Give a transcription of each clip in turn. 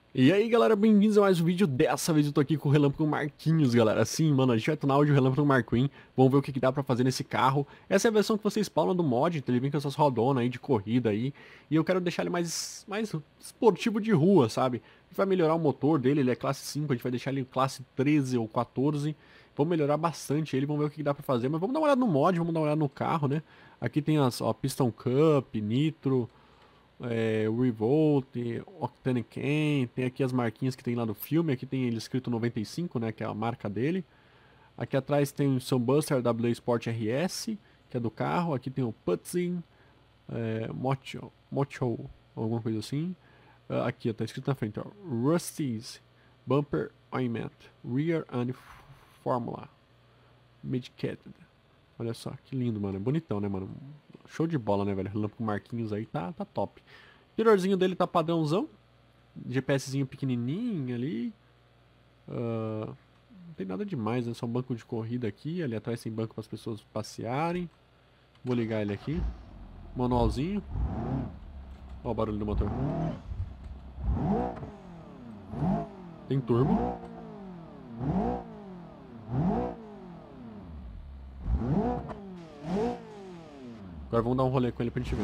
E aí galera, bem-vindos a mais um vídeo. Dessa vez eu tô aqui com o Relâmpago Marquinhos, galera. Sim, mano, a gente vai tunar o Relâmpago McQueen. Vamos ver o que que dá pra fazer nesse carro. Essa é a versão que você spawna do mod, então ele vem com essas rodonas aí de corrida aí. E eu quero deixar ele mais esportivo de rua, sabe? A gente vai melhorar o motor dele, ele é classe 5, a gente vai deixar ele classe 13 ou 14. Vamos melhorar bastante ele, vamos ver o que que dá pra fazer. Mas vamos dar uma olhada no mod, vamos dar uma olhada no carro, né? Aqui tem as, ó, Piston Cup, Nitro, Revolt, Octane Ken, tem aqui as marquinhas que tem lá no filme, aqui tem ele escrito 95, né, que é a marca dele. Aqui atrás tem o Sunbuster W Sport RS, que é do carro, aqui tem o Putzing, Mocho, alguma coisa assim. Aqui, ó, tá escrito na frente, ó, Rusty's Bumper Ointment, Rear and Formula, Medicated. Olha só, que lindo, mano, é bonitão, né, mano? Show de bola, né, velho? Relâmpago Marquinhos aí tá top. O interiorzinho dele tá padrãozão. GPSzinho pequenininho ali. Não tem nada demais, né? Só um banco de corrida aqui. Ali atrás tem banco para as pessoas passearem. Vou ligar ele aqui. Manualzinho. Ó o barulho do motor. Tem turbo. Agora vamos dar um rolê com ele pra gente ver.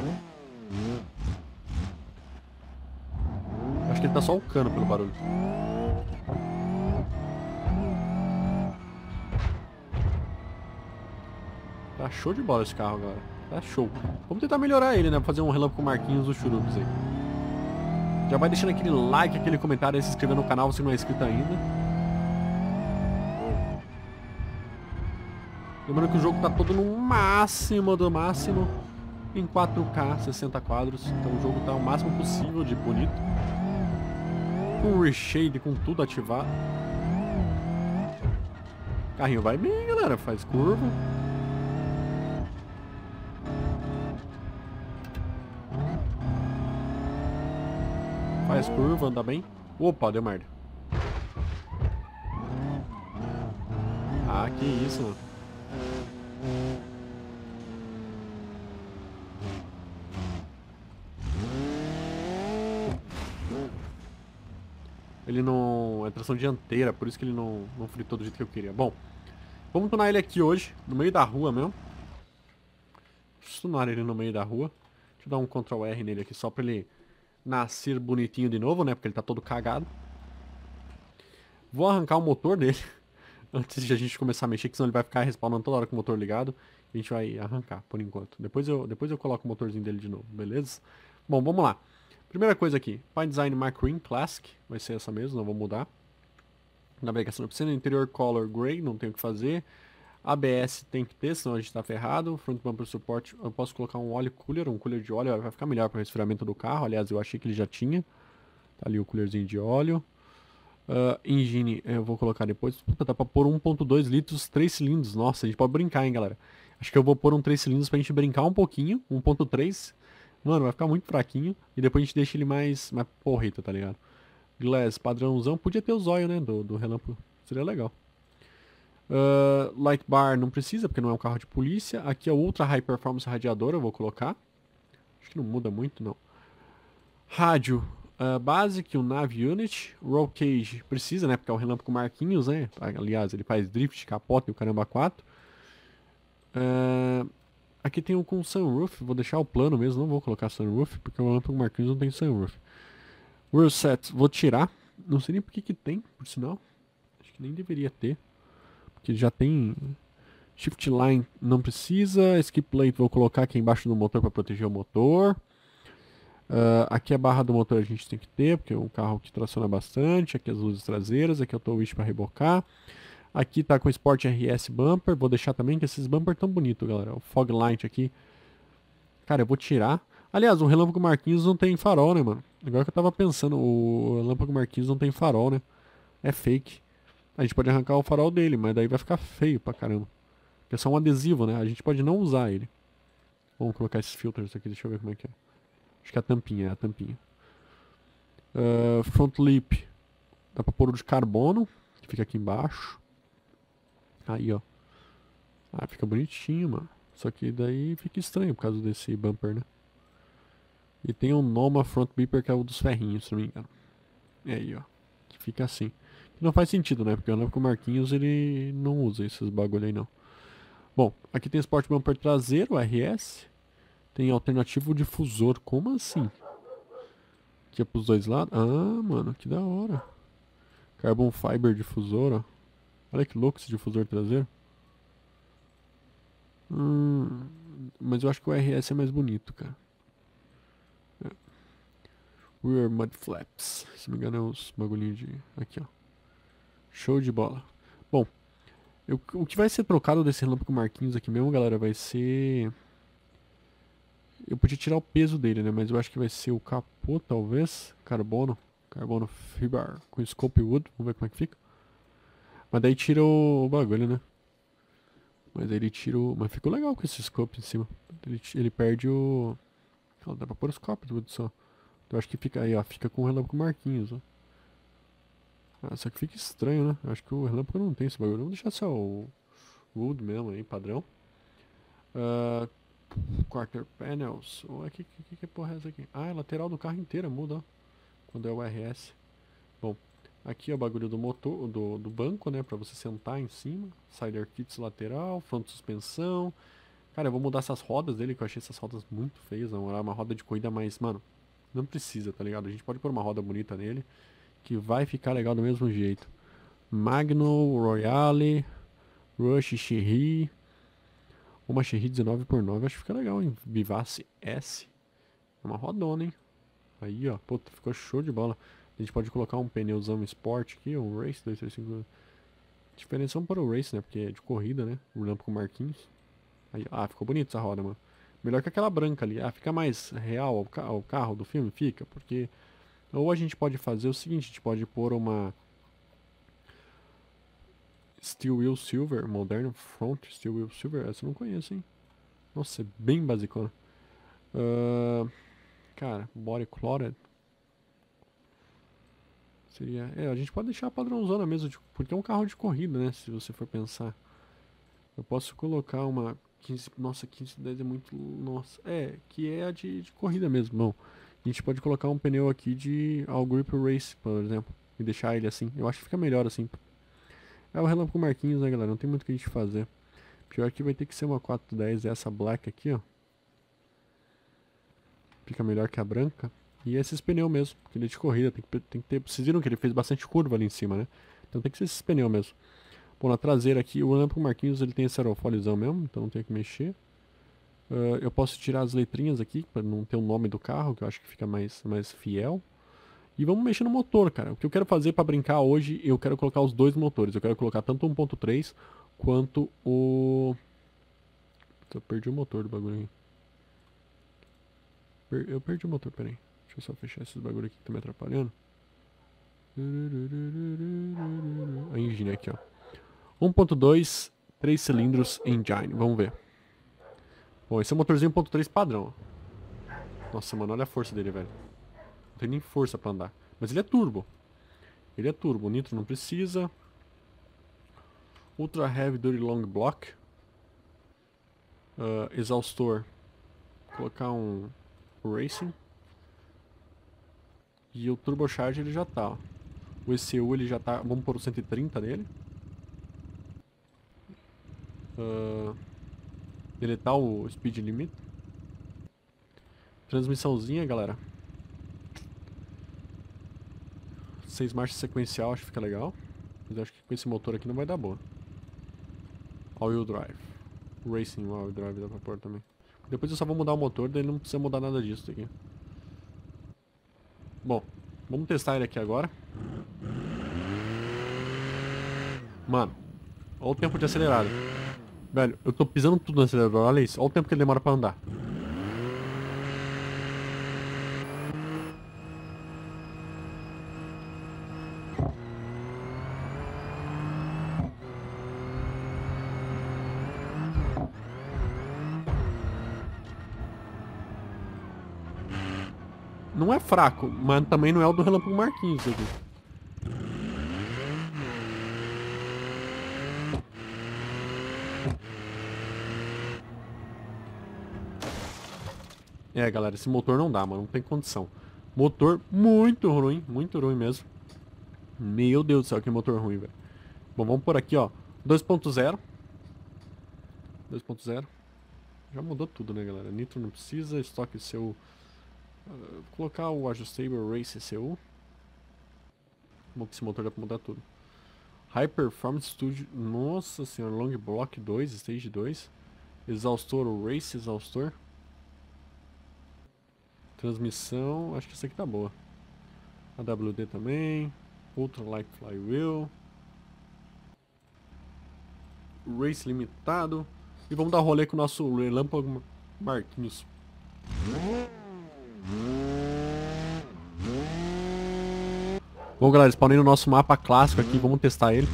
Acho que ele tá só o cano pelo barulho. Tá show de bola esse carro, galera. Tá show. Vamos tentar melhorar ele, né? Fazer um relâmpago Marquinhos dos Churubis aí. Já vai deixando aquele like, aquele comentário aí, se inscrever no canal se não é inscrito ainda. Lembrando que o jogo tá todo no máximo do máximo em 4K, 60 quadros. Então o jogo tá o máximo possível de bonito. Com reshade, com tudo ativado. O carrinho vai bem, galera. Faz curva. Faz curva, anda bem. Opa, deu merda. Ah, que isso, mano. Ele não... é tração dianteira, por isso que ele não fritou do jeito que eu queria. Bom, vamos tunar ele aqui hoje, no meio da rua mesmo. Deixa eu tunar ele no meio da rua. Deixa eu dar um Ctrl R nele aqui só pra ele nascer bonitinho de novo, né? Porque ele tá todo cagado. Vou arrancar o motor dele antes de a gente começar a mexer, que senão ele vai ficar respawnando toda hora com o motor ligado. A gente vai arrancar por enquanto. Depois eu coloco o motorzinho dele de novo, beleza? Bom, vamos lá. Primeira coisa aqui, Pine Design McQueen Classic, vai ser essa mesmo, não vou mudar. Navegação na piscina, interior color gray, não tem o que fazer. ABS tem que ter, senão a gente tá ferrado. Front bumper support, eu posso colocar um oil cooler, um cooler de óleo, vai ficar melhor para o resfriamento do carro. Aliás, eu achei que ele já tinha. Tá ali o coolerzinho de óleo. Engine, eu vou colocar depois. Puta, dá pra pôr 1.2 litros, 3 cilindros. Nossa, a gente pode brincar, hein, galera. Acho que eu vou pôr um 3 cilindros pra gente brincar um pouquinho. 1.3. Mano, vai ficar muito fraquinho. E depois a gente deixa ele mais porreta, tá ligado? Glass padrãozão. Podia ter o zóio, né, do relâmpago. Seria legal. Light bar não precisa, porque não é um carro de polícia. Aqui é o Ultra High Performance radiador, eu vou colocar. Acho que não muda muito, não. Rádio Basic, o Nav Unit. Roll Cage precisa, né? Porque é o Relâmpago Marquinhos, né? Aliás, ele faz drift, capota e o caramba 4. Aqui tem um com sunroof. Vou deixar o plano mesmo, não vou colocar sunroof, porque o Relâmpago Marquinhos não tem sunroof. Wheel Set, vou tirar. Não sei nem por que tem, por sinal. Acho que nem deveria ter. Porque já tem Shift Line, não precisa. Skip Plate vou colocar aqui embaixo do motor para proteger o motor. Aqui a barra do motor a gente tem que ter, porque é um carro que traciona bastante. Aqui as luzes traseiras, aqui eu tô o wish para rebocar. Aqui tá com Sport RS Bumper, vou deixar também que esses bumpers tão bonitos, galera. O Fog Light aqui. Cara, eu vou tirar. Aliás, o Relâmpago Marquinhos não tem farol, né, mano? Agora que eu tava pensando, o Relâmpago Marquinhos não tem farol, né? É fake. A gente pode arrancar o farol dele, mas daí vai ficar feio pra caramba. Porque é só um adesivo, né? A gente pode não usar ele. Vamos colocar esses filtros aqui, deixa eu ver como é que é. Acho que é a tampinha, é a tampinha. Front lip. Dá pra pôr o de carbono, que fica aqui embaixo. Aí, ó. Ah, fica bonitinho, mano. Só que daí fica estranho por causa desse bumper, né? E tem um Noma Front Beeper que é o dos ferrinhos, se não me engano. É aí, ó. Que fica assim. Não faz sentido, né? Porque eu lembro que o Marquinhos, ele não usa esses bagulho aí, não. Bom, aqui tem Sport Bumper traseiro, RS. Tem alternativo difusor. Como assim? Que é pros dois lados? Ah, mano, que da hora. Carbon Fiber difusor, ó. Olha que louco esse difusor traseiro. Mas eu acho que o RS é mais bonito, cara. Rear Mud Flaps. Se não me engano é os bagulhinhos de... Aqui, ó. Show de bola. Bom, o que vai ser trocado desse relâmpago Marquinhos aqui mesmo, galera, vai ser... Eu podia tirar o peso dele, né? Mas eu acho que vai ser o capô, talvez. Carbono. Carbono fiber com scope wood. Vamos ver como é que fica. Mas daí tira o bagulho, né? Mas aí ele tira o... Mas ficou legal com esse scope em cima. Ele perde o... Oh, dá pra pôr os copos wood só. Eu acho que fica aí, ó. Fica com o relâmpago Marquinhos, ó. Ah, só que fica estranho, né? Eu acho que o relâmpago não tem esse bagulho. Vamos deixar só o wood mesmo aí, padrão. Quarter panels. Ué, que porra é essa aqui? Ah, é lateral do carro inteira, muda, ó. Quando é o RS. Bom, aqui é o bagulho do motor, do banco, né? Pra você sentar em cima. Sider kits lateral, front suspensão. Cara, eu vou mudar essas rodas dele, que eu achei essas rodas muito feias. Não, era uma roda de corrida mais, mano, não precisa, tá ligado? A gente pode pôr uma roda bonita nele, que vai ficar legal do mesmo jeito. Magno, Royale, Rush, Chery. Uma Chery 19x9, acho que fica legal, hein? Vivace S. É uma rodona, hein? Aí, ó. Puta, ficou show de bola. A gente pode colocar um pneuzão Sport aqui, um Race 235. Diferença para o Race, né? Porque é de corrida, né? O Lampo com Marquinhos. Aí, ah, ficou bonito essa roda, mano. Melhor que aquela branca ali. Ah, fica mais real o carro do filme? Fica, porque... Ou a gente pode fazer o seguinte, a gente pode pôr uma... Steel Wheel Silver, Modern Front Steel Wheel Silver. Essa eu não conheço, hein? Nossa, é bem basicona. Cara, Body Clotted. Seria... É, a gente pode deixar a padrãozona mesmo, porque é um carro de corrida, né? Se você for pensar. Eu posso colocar uma 15... Nossa, 1510 é muito... Nossa, é, que é a de corrida mesmo, não. A gente pode colocar um pneu aqui de All Grip Race, por exemplo. E deixar ele assim. Eu acho que fica melhor assim. É o Relâmpago Marquinhos, né, galera? Não tem muito o que a gente fazer. Pior que vai ter que ser uma 410, essa black aqui, ó. Fica melhor que a branca. E esses pneus mesmo, porque ele é de corrida, tem que ter... Vocês viram que ele fez bastante curva ali em cima, né? Então tem que ser esses pneus mesmo. Bom, na traseira aqui, o Relâmpago Marquinhos, ele tem esse aerofólizão mesmo, então não tem que mexer. Eu posso tirar as letrinhas aqui, para não ter o nome do carro, que eu acho que fica mais fiel. E vamos mexer no motor, cara. O que eu quero fazer para brincar hoje, eu quero colocar os dois motores. Eu quero colocar tanto o 1.3 quanto o... Eu perdi o motor do bagulho aqui. Eu perdi o motor, peraí. Deixa eu só fechar esses bagulho aqui que tá me atrapalhando. A engine aqui, ó. 1.2, 3 cilindros engine. Vamos ver. Bom, esse é o motorzinho 1.3 padrão. Nossa, mano, olha a força dele, velho. Não tem nem força pra andar. Mas ele é turbo. Ele é turbo. O nitro não precisa. Ultra Heavy Duty Long Block. Exaustor. Vou colocar um Racing. E o Turbocharger ele já tá, ó. O ECU ele já tá... Vamos pôr o 130 nele. Deletar o Speed Limit. Transmissãozinha, galera. 6 marchas sequencial, acho que fica legal. Mas acho que com esse motor aqui não vai dar boa. All-wheel drive. Racing all-wheel drive dá pra pôr também. Depois eu só vou mudar o motor, daí não precisa mudar nada disso aqui. Bom, vamos testar ele aqui agora. Mano, olha o tempo de acelerado. Velho, eu tô pisando tudo no acelerador, olha isso. Olha o tempo que ele demora pra andar. Não é fraco, mas também não é o do Relâmpago Marquinhos aqui. É, galera, esse motor não dá, mano. Não tem condição. Motor muito ruim mesmo. Meu Deus do céu, que motor ruim, velho. Bom, vamos por aqui, ó. 2.0. 2.0. Já mudou tudo, né, galera? Nitro não precisa, estoque seu... Vou colocar o Ajustable Race CU. Bom, que esse motor dá pra mudar tudo. High Performance Studio... Nossa senhora, Long Block 2, Stage 2. Exaustor, o Race Exaustor. Transmissão, acho que essa aqui tá boa. AWD também. Ultra Light Flywheel. Race limitado. E vamos dar um rolê com o nosso Relâmpago Marquinhos. Bom, galera, spawnei no nosso mapa clássico aqui. Vamos testar ele.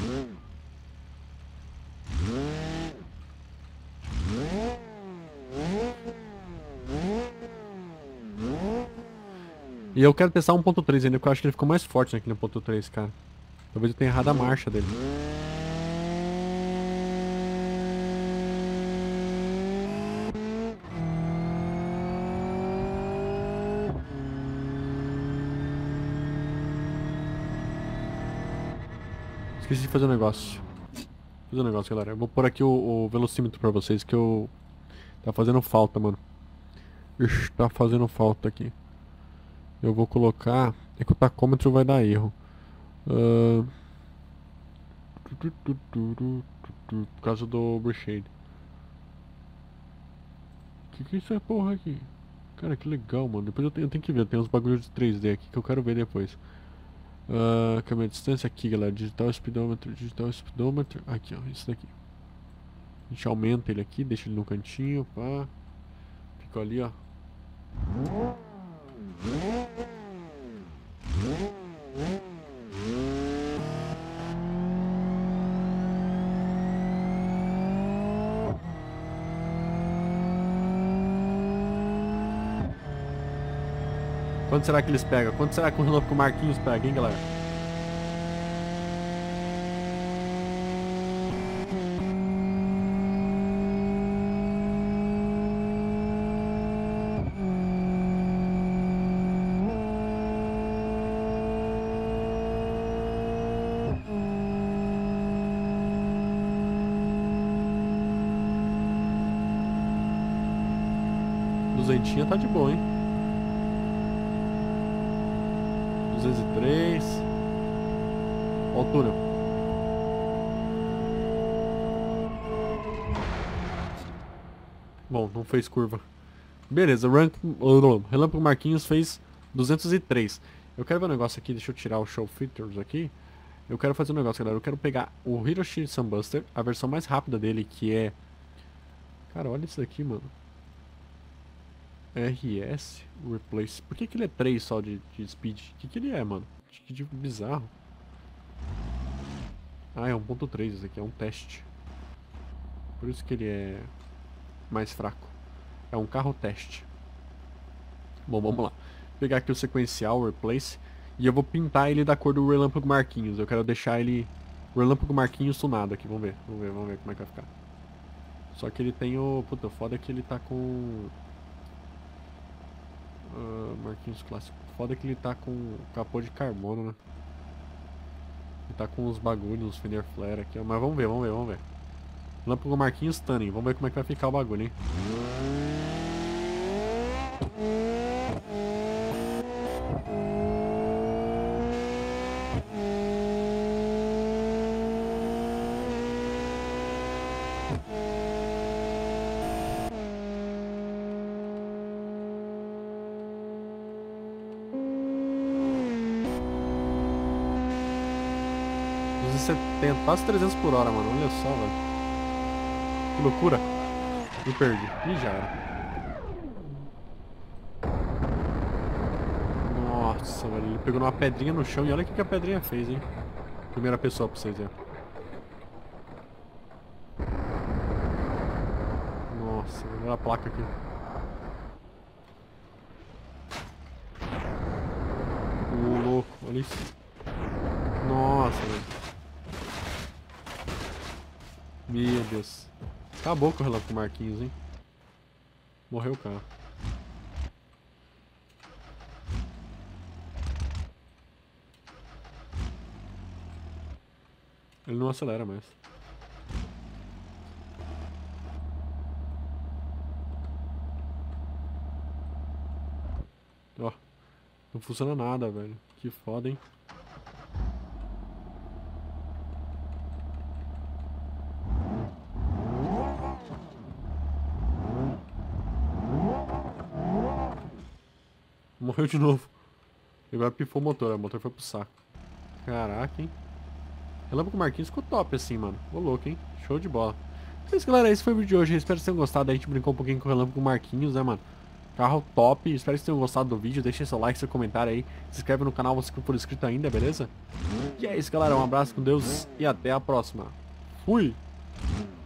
E eu quero testar 1.3 ainda, porque eu acho que ele ficou mais forte naquele 1.3, cara. Talvez eu tenha errado a marcha dele. Esqueci de fazer um negócio. Fazer um negócio, galera. Eu vou pôr aqui o velocímetro pra vocês, que eu... Tá fazendo falta, mano. Ixi, tá fazendo falta aqui. Eu vou colocar... É que o tacômetro vai dar erro. Por causa do overshade. Que é essa porra aqui? Cara, que legal, mano. Depois eu tenho que ver. Tem uns bagulhos de 3D aqui que eu quero ver depois. Câmera de distância aqui, galera. Digital speedometer. Aqui, ó. Isso daqui. A gente aumenta ele aqui, deixa ele no cantinho, pá. Fica ali, ó. Quanto será que eles pegam? Quanto será que o Relâmpago Marquinhos pega, hein, galera? Duzentinha tá de boa, hein? 203. Altura. Bom, não fez curva. Beleza, Relâmpago Marquinhos fez 203. Eu quero ver um negócio aqui, deixa eu tirar o Show Features aqui. Eu quero fazer um negócio, galera. Eu quero pegar o Hiroshi Sunbuster, a versão mais rápida dele, que é... Cara, olha isso aqui, mano. RS Replace. Por que ele é 3 só de speed? O que ele é, mano? Que bizarro. Ah, é 1.3 esse aqui, é um teste. Por isso que ele é mais fraco. É um carro teste. Bom, vamos lá. Vou pegar aqui o sequencial Replace. E eu vou pintar ele da cor do Relâmpago Marquinhos. Eu quero deixar ele Relâmpago Marquinhos tunado aqui. Vamos ver como é que vai ficar. Só que ele tem o... Puta, o foda é que ele tá com... Marquinhos clássico. Foda que ele tá com capô de carbono, né? Ele tá com uns bagulhos, uns fender flare aqui, ó. Mas vamos ver. Relâmpago Marquinhos Stunning. Vamos ver como é que vai ficar o bagulho, hein? Quase 300 por hora, mano. Olha só, velho. Que loucura. Me perdi. E já era. Nossa, velho. Ele pegou numa pedrinha no chão e olha o que a pedrinha fez, hein. Primeira pessoa pra vocês verem. Nossa, olha a placa aqui. Louco, olha isso. Nossa, velho. Meu Deus. Acabou com o Relâmpago Marquinhos, hein? Morreu o carro. Ele não acelera mais. Ó, não funciona nada, velho. Que foda, hein? Morreu de novo. E agora pifou o motor foi pro saco. Caraca, hein? Relâmpago Marquinhos ficou top assim, mano. Ô louco, hein? Show de bola. Então é isso, galera. Esse foi o vídeo de hoje. Eu espero que vocês tenham gostado. A gente brincou um pouquinho com o Relâmpago Marquinhos, né, mano? Carro top. Espero que vocês tenham gostado do vídeo. Deixem seu like, seu comentário aí. Se inscreve no canal se não for inscrito ainda, beleza? E é isso, galera. Um abraço com Deus e até a próxima. Fui!